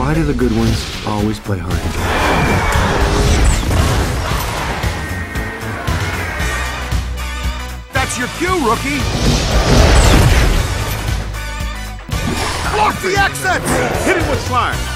Why do the good ones always play hard to get? That's your cue, rookie! Block the exits! Hit him with slime!